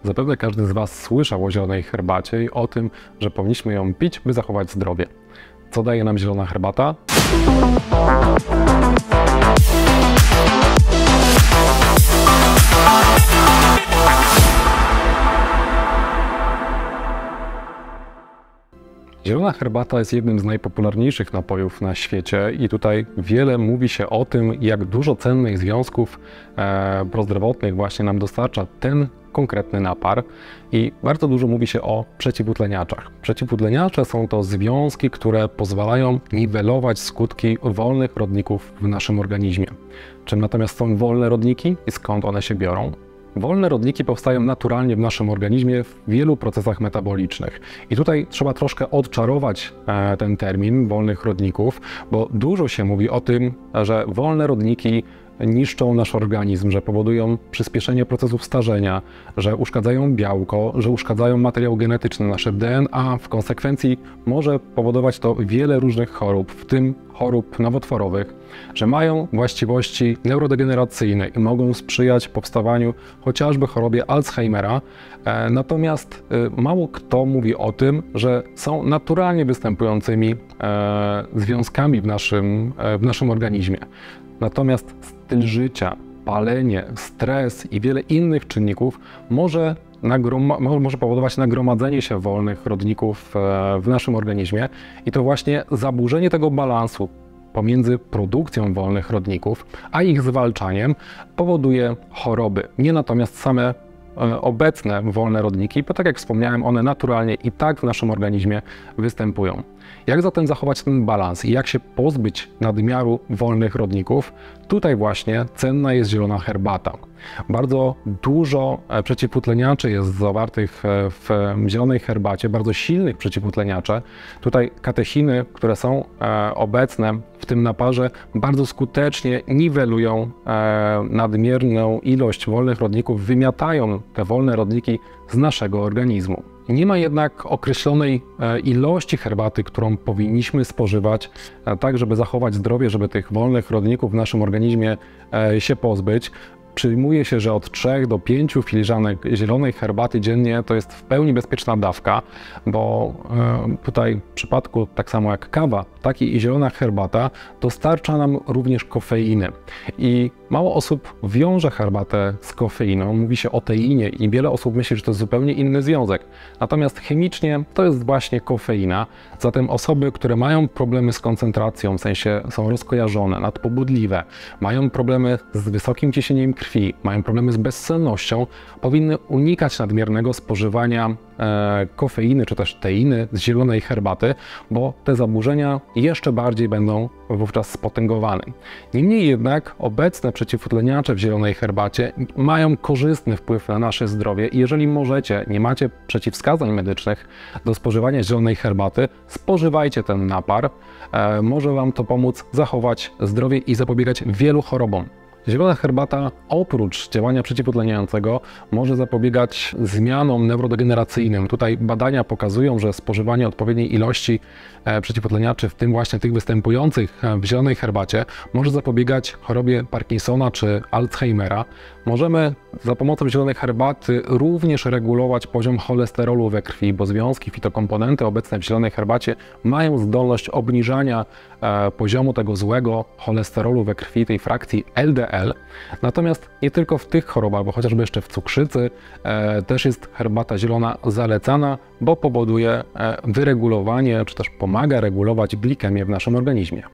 Zapewne każdy z Was słyszał o zielonej herbacie i o tym, że powinniśmy ją pić, by zachować zdrowie. Co daje nam zielona herbata? Zielona herbata jest jednym z najpopularniejszych napojów na świecie i tutaj wiele mówi się o tym, jak dużo cennych związków prozdrowotnych właśnie nam dostarcza ten konkretny napar i bardzo dużo mówi się o przeciwutleniaczach. Przeciwutleniacze są to związki, które pozwalają niwelować skutki wolnych rodników w naszym organizmie. Czym natomiast są wolne rodniki i skąd one się biorą? Wolne rodniki powstają naturalnie w naszym organizmie w wielu procesach metabolicznych. I tutaj trzeba troszkę odczarować ten termin wolnych rodników, bo dużo się mówi o tym, że wolne rodniki niszczą nasz organizm, że powodują przyspieszenie procesów starzenia, że uszkadzają białko, że uszkadzają materiał genetyczny, nasze DNA. W konsekwencji może powodować to wiele różnych chorób, w tym chorób nowotworowych, że mają właściwości neurodegeneracyjne i mogą sprzyjać powstawaniu chociażby chorobie Alzheimera. Natomiast mało kto mówi o tym, że są naturalnie występującymi związkami w naszym organizmie. Natomiast styl życia, palenie, stres i wiele innych czynników może powodować nagromadzenie się wolnych rodników w naszym organizmie i to właśnie zaburzenie tego balansu pomiędzy produkcją wolnych rodników a ich zwalczaniem powoduje choroby. Nie natomiast same obecne wolne rodniki, bo tak jak wspomniałem, one naturalnie i tak w naszym organizmie występują. Jak zatem zachować ten balans i jak się pozbyć nadmiaru wolnych rodników? Tutaj właśnie cenna jest zielona herbata. Bardzo dużo przeciwutleniaczy jest zawartych w zielonej herbacie, bardzo silnych przeciwutleniaczy. Tutaj katechiny, które są obecne w tym naparze, bardzo skutecznie niwelują nadmierną ilość wolnych rodników, wymiatają te wolne rodniki z naszego organizmu. Nie ma jednak określonej ilości herbaty, którą powinniśmy spożywać, tak żeby zachować zdrowie, żeby tych wolnych rodników w naszym organizmie się pozbyć. Przyjmuje się, że od 3 do 5 filiżanek zielonej herbaty dziennie to jest w pełni bezpieczna dawka, bo tutaj w przypadku tak samo jak kawa, tak i zielona herbata dostarcza nam również kofeiny. I mało osób wiąże herbatę z kofeiną, mówi się o teinie i wiele osób myśli, że to jest zupełnie inny związek. Natomiast chemicznie to jest właśnie kofeina, zatem osoby, które mają problemy z koncentracją, w sensie są rozkojarzone, nadpobudliwe, mają problemy z wysokim ciśnieniem krwi, mają problemy z bezsennością, powinny unikać nadmiernego spożywania kofeiny czy też teiny z zielonej herbaty, bo te zaburzenia jeszcze bardziej będą wówczas spotęgowane. Niemniej jednak obecne przeciwutleniacze w zielonej herbacie mają korzystny wpływ na nasze zdrowie i jeżeli możecie, nie macie przeciwwskazań medycznych do spożywania zielonej herbaty, spożywajcie ten napar. Może Wam to pomóc zachować zdrowie i zapobiegać wielu chorobom. Zielona herbata oprócz działania przeciwutleniającego może zapobiegać zmianom neurodegeneracyjnym. Tutaj badania pokazują, że spożywanie odpowiedniej ilości przeciwutleniaczy, w tym właśnie tych występujących w zielonej herbacie, może zapobiegać chorobie Parkinsona czy Alzheimera. Możemy za pomocą zielonej herbaty również regulować poziom cholesterolu we krwi, bo związki, fitokomponenty obecne w zielonej herbacie mają zdolność obniżania poziomu tego złego cholesterolu we krwi, tej frakcji LDL. Natomiast nie tylko w tych chorobach, bo chociażby jeszcze w cukrzycy też jest herbata zielona zalecana, bo powoduje wyregulowanie, czy też pomaga regulować glikemię w naszym organizmie.